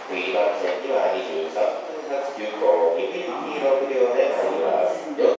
次番線には23分発急行226両で参ります。